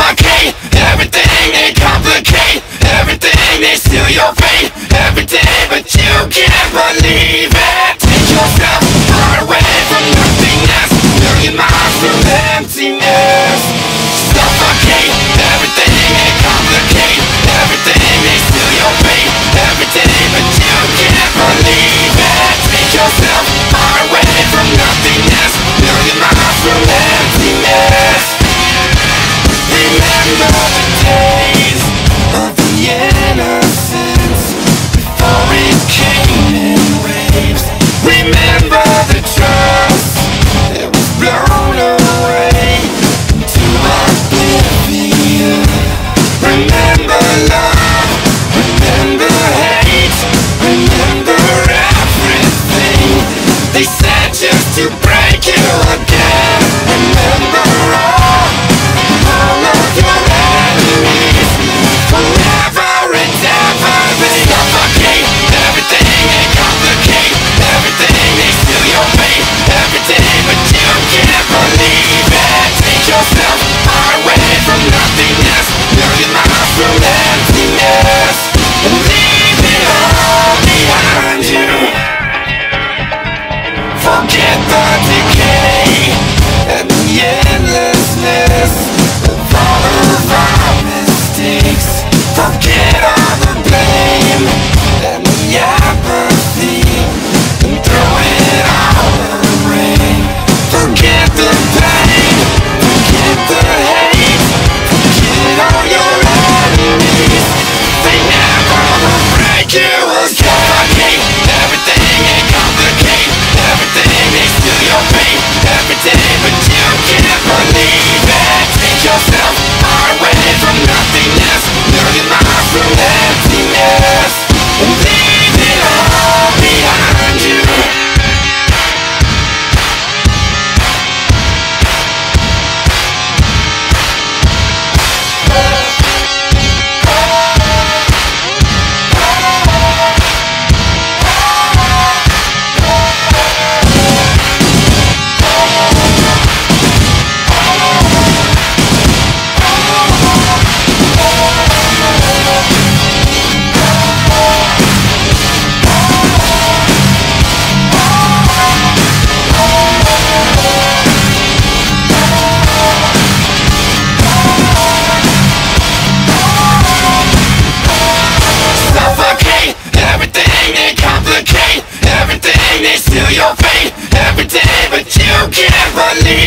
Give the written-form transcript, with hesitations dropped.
Suffocate everything, they complicate everything, they steal your fate every day, but you can't believe it. Take yourself far away from nothingness, million miles from emptiness. Suffocate everything, they complicate everything, they steal your fate every day, but you can't believe it. Take yourself far away from nothingness, million miles from emptiness. Remember the days of the innocence before it came in waves. Remember the trust that was blown away into oblivion. Remember love, remember hate, remember everything they said just to break you again. Remember all of your enemies, forever and ever. They suffocate everything, they complicate everything, they steal your fate every day, but you can't believe it. Take yourself far away from nothingness, million miles from emptiness, and leave it all behind you. Forget the decay and the endlessness of all of our mistakes. Forget all the blame and the apathy, and throw it all away. Forget the pain, forget the hate, forget all your enemies. They never will break you again. Suffocate everything and complicate everything, they steal your fate every day, but you can't believe it. Take yourself far away from nothingness, million miles from emptiness, and leave it all behind you. Suffocate everything, they complicate everything, they steal your fate every day, but you can't believe